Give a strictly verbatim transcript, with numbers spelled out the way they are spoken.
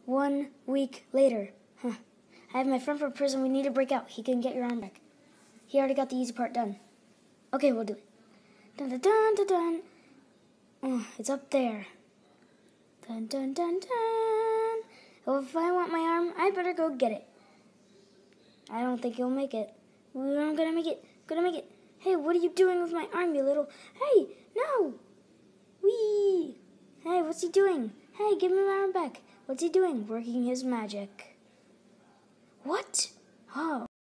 One week later. Huh. I have my friend from prison. We need to break out. He can get your arm back. He already got the easy part done. Okay, we'll do it. Dun dun dun dun dun. Oh, it's up there. Dun dun dun dun. Well, if I want my arm, I better go get it. I don't think you'll make it. I'm gonna make it. Gonna make it. Hey, what are you doing with my arm, you little... Hey, no! Whee! Hey, what's he doing? Hey, give me my arm back. What's he doing? Working his magic. What? Oh.